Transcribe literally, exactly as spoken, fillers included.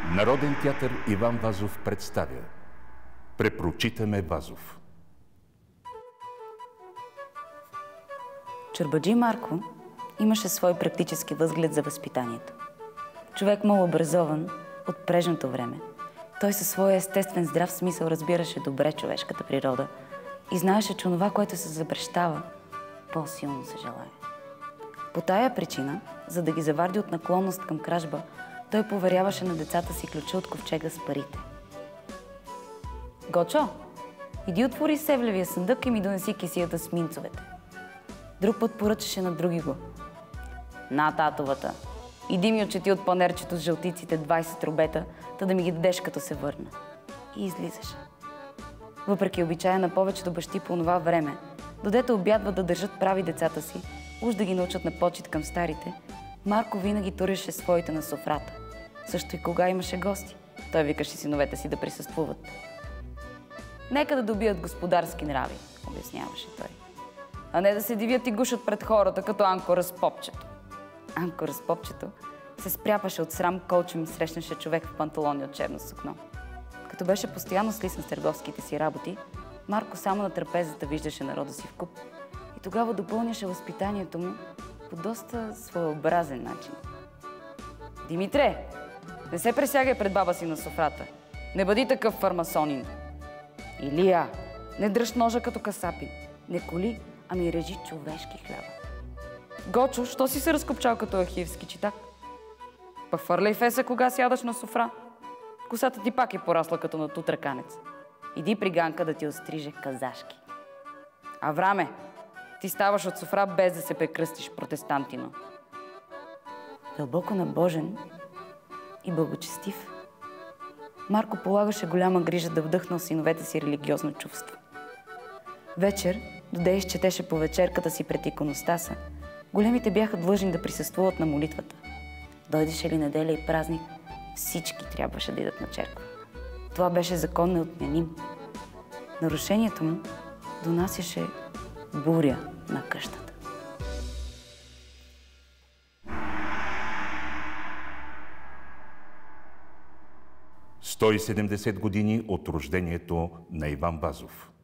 Народен театър Иван Вазов представя Препрочитаме Вазов. Чорбаджи Марко имаше свой практически възглед за възпитанието. Човек малообразован от прежното време, той със своя естествен здрав смисъл разбираше добре човешката природа и знаеше, че онова, което се запрещава, по-силно се желае. По тая причина, за да ги заварди от наклонност към кражба, той поверяваше на децата си ключа от ковчега с парите. Гочо, иди отвори севлевия съндък и ми донеси кесията с минцовете. Друг път поръчаше на други го. На, татовата, иди ми отчети от панерчето с жълтиците двайсет рубета, та да ми ги дадеш като се върна. И излизаше. Въпреки обичая на повечето бащи по това време, додето обядват да държат прави децата си, уж да ги научат на почит към старите, Марко винаги туряше своите на софрата. Също и кога имаше гости. Той викаше синовете си да присъствуват. Нека да добият господарски нрави, обясняваше той. А не да се дивят и гушат пред хората, като Анко Разпопчето. Анко Разпопчето се спряпаше от срам, колче ми срещнаше човек в панталони от черно сукно. Като беше постоянно слисан с търговските си работи, Марко само на трапезата виждаше народа си вкуп и тогава допълняше възпитанието му по доста своеобразен начин. Димитре, не се пресягай пред баба си на софрата. Не бъди такъв фармасонин. Илия, не дръж ножа като касапин. Не коли, ами режи човешки хляба. Гочо, що си се разкопчал като ахиевски читак? Па фърляй феса, кога сядаш на софра. Косата ти пак е порасла като на тутраканец. Иди при Ганка да ти остриже казашки. Авраме, ти ставаш от софра без да се прекръстиш, протестантино. Дълбоко набожен и благочестив, Марко полагаше голяма грижа да вдъхна в синовете си религиозно чувство. Вечер, доде изчетеше по вечерката си пред иконостаса, големите бяха длъжни да присъствуват на молитвата. Дойдеше ли неделя и празник, всички трябваше да идат на черква. Това беше закон неотменим. Нарушението му донасяше буря на къщата. сто и седемдесет години от рождението на Иван Вазов.